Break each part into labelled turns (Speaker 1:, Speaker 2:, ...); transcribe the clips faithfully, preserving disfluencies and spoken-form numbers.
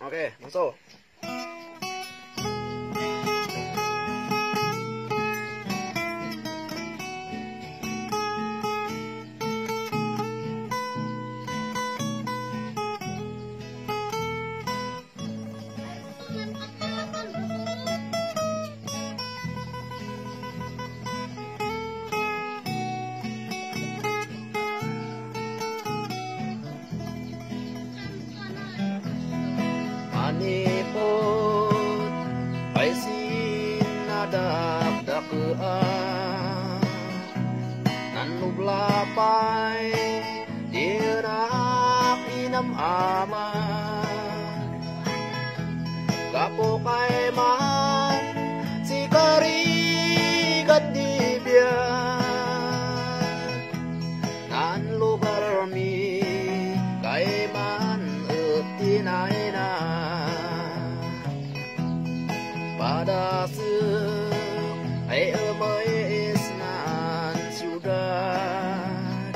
Speaker 1: Oke, langsung. Manipot ay sinadakdakaan nanublapay dirak inamaman kapo kay man si karigat dibiyan nan lugar mi kay man etinay na pada ay emayes nan syudad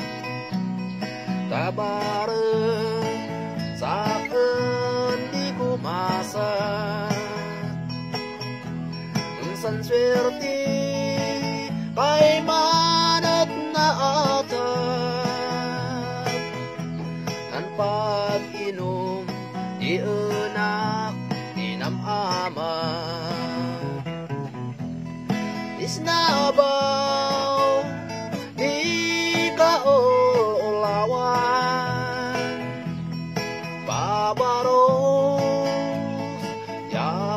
Speaker 1: tabareng saken di kumasan unsan swerte kay manat na atag nan pag-inom di enak inam-ama isnabaw di kaulawan babaros ya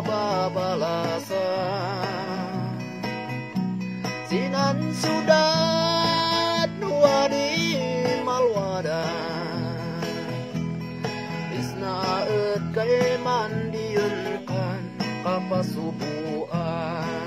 Speaker 1: babalasan sinan sudat nuadi malwadan isnaet kay mandiunkan kapasubuan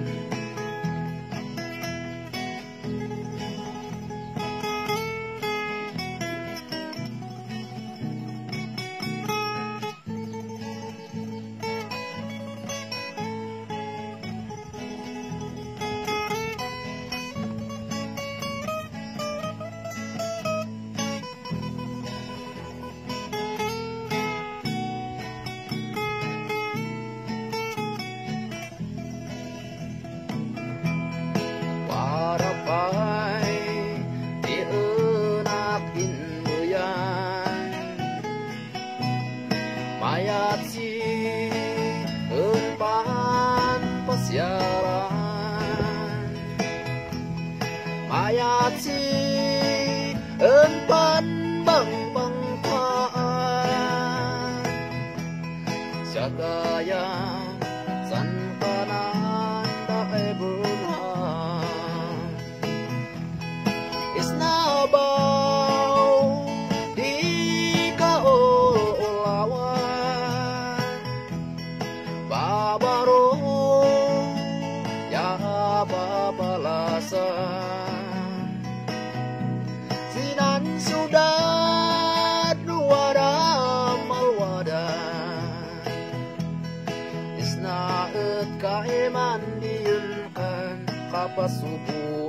Speaker 1: mayat si empan pasiaran mayat si empan bang bangkaan syagayang san kanan dae bungan isnabaw di kaulawan babaro ya babalasan sinan sudat nuwada malwadan isnaet kae mandiunkan kapasubuan